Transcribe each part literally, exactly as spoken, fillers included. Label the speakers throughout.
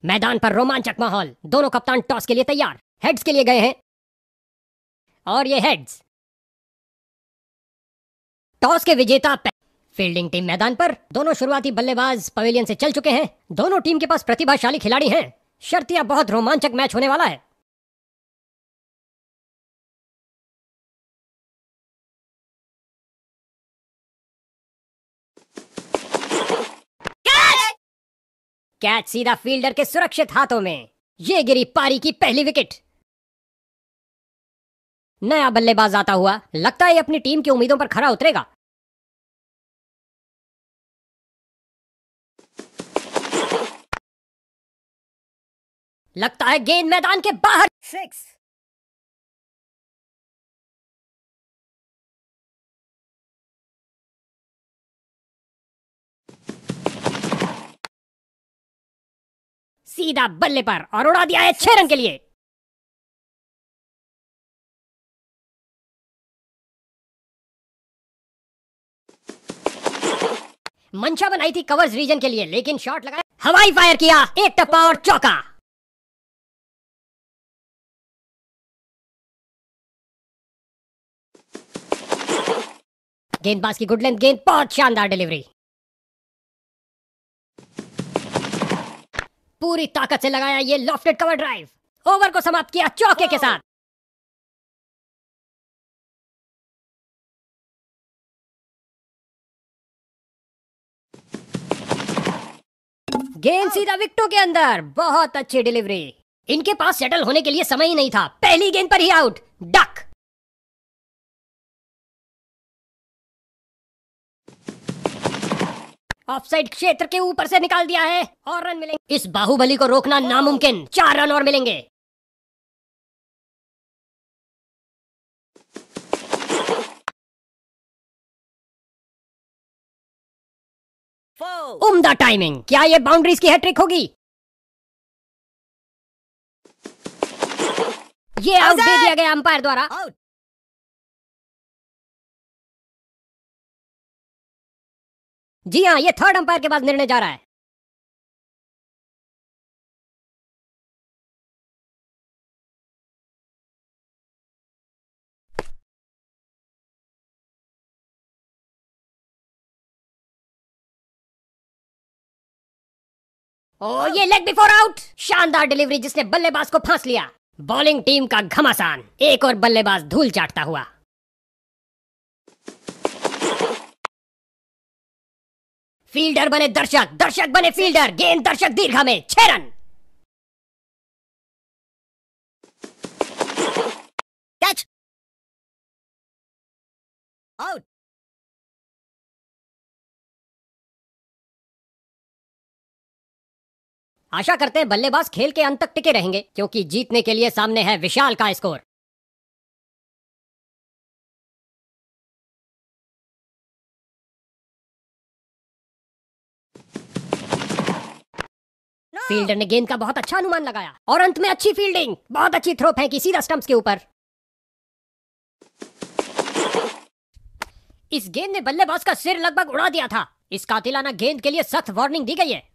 Speaker 1: मैदान पर रोमांचक माहौल। दोनों कप्तान टॉस के लिए तैयार। हेड्स के लिए गए हैं और ये हेड्स। टॉस के विजेता फील्डिंग टीम मैदान पर। दोनों शुरुआती बल्लेबाज पवेलियन से चल चुके हैं। दोनों टीम के पास प्रतिभाशाली खिलाड़ी हैं। शर्तिया बहुत रोमांचक मैच होने वाला है। कैच सीधा फील्डर के सुरक्षित हाथों में। ये गिरी पारी की पहली विकेट। नया बल्लेबाज आता हुआ लगता है अपनी टीम की उम्मीदों पर खरा उतरेगा। लगता है गेंद मैदान के बाहर। सिक्स। सीधा बल्ले पर और उड़ा दिया है छह रन के लिए। मंशा बनाई थी कवर्स रीजन के लिए, लेकिन शॉट लगाया, हवाई फायर किया, एक टप्पा और चौका। गेंदबाज की गुड लेंथ गेंद, बहुत शानदार डिलीवरी। पूरी ताकत से लगाया ये लॉफ्टेड कवर ड्राइव। ओवर को समाप्त किया चौके के साथ। गेंद सीधा विकेटों के अंदर। बहुत अच्छी डिलीवरी। इनके पास सेटल होने के लिए समय ही नहीं था। पहली गेंद पर ही आउट। डक। ऑफसाइड क्षेत्र के ऊपर से निकाल दिया है और रन मिलेंगे। इस बाहुबली को रोकना नामुमकिन। चार रन और मिलेंगे। उम्दा टाइमिंग। क्या ये बाउंड्रीज की हैट्रिक होगी? ये आउट दे दिया गया अंपायर द्वारा। आउट। जी हाँ, ये थर्ड अंपायर के बाद निर्णय जा रहा है। ओ, ये लेग बिफोर आउट। शानदार डिलीवरी जिसने बल्लेबाज को फांस लिया। बॉलिंग टीम का घमासान। एक और बल्लेबाज धूल चाटता हुआ। फील्डर बने दर्शक, दर्शक बने फील्डर। गेंद दर्शक दीर्घा में। छह रन। कैच। आउट। आशा करते हैं बल्लेबाज खेल के अंत तक टिके रहेंगे, क्योंकि जीतने के लिए सामने है विशाल का स्कोर। no! फील्डर ने गेंद का बहुत अच्छा अनुमान लगाया और अंत में अच्छी फील्डिंग। बहुत अच्छी थ्रो फेंकी सीधा स्टंप्स के ऊपर। इस गेंद ने बल्लेबाज का सिर लगभग उड़ा दिया था। इस कातिलाना गेंद के लिए सख्त वार्निंग दी गई है।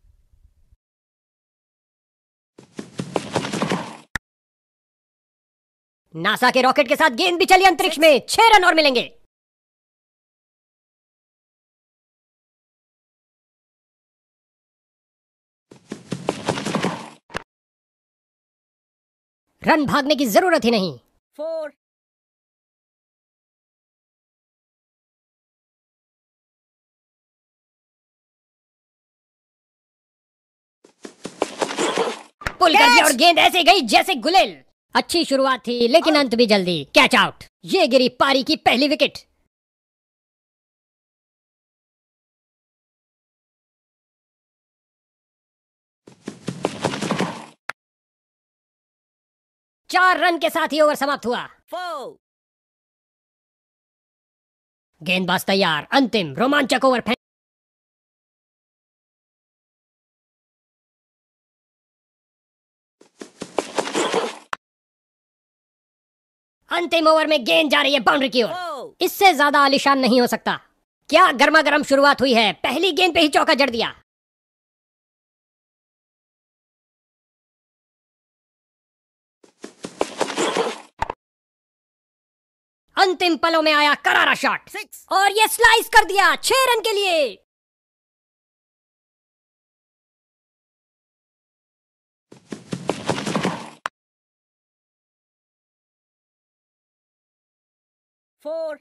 Speaker 1: नासा के रॉकेट के साथ गेंद भी चली अंतरिक्ष में। छह रन और मिलेंगे। रन भागने की जरूरत ही नहीं। फोर। पुल कर दिया और गेंद ऐसे गई जैसे गुलेल। अच्छी शुरुआत थी, लेकिन अंत भी जल्दी। Catch out. ये गिरी पारी की पहली विकेट। चार रन के साथ ही ओवर समाप्त हुआ। फोर। गेंदबाज तैयार। अंतिम रोमांचक ओवर फेंक। अंतिम ओवर में गेंद जा रही है बाउंड्री की ओर। इससे ज्यादा आलीशान नहीं हो सकता। क्या गर्मा गर्म शुरुआत हुई है। पहली गेंद पे ही चौका जड़ दिया। अंतिम पलों में आया करारा शॉट, सिक्स, और ये स्लाइस कर दिया छह रन के लिए। फोर।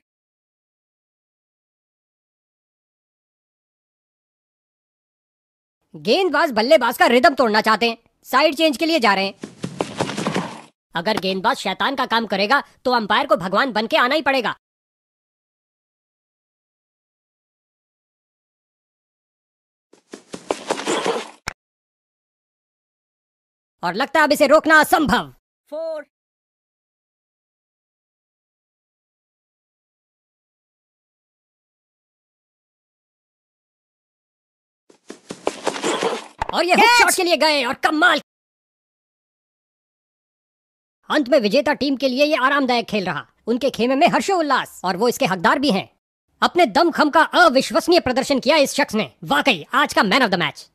Speaker 1: गेंदबाज बल्लेबाज का रिदम तोड़ना चाहते हैं, साइड चेंज के लिए जा रहे हैं। अगर गेंदबाज शैतान का काम करेगा तो अंपायर को भगवान बन के आना ही पड़ेगा। और लगता है अब इसे रोकना असंभव। फोर। और ये हुक शॉट के लिए गए और कमाल। अंत में विजेता टीम के लिए ये आरामदायक खेल रहा। उनके खेमे में हर्षोल्लास, और वो इसके हकदार भी हैं। अपने दमखम का अविश्वसनीय प्रदर्शन किया इस शख्स ने, वाकई आज का मैन ऑफ द मैच।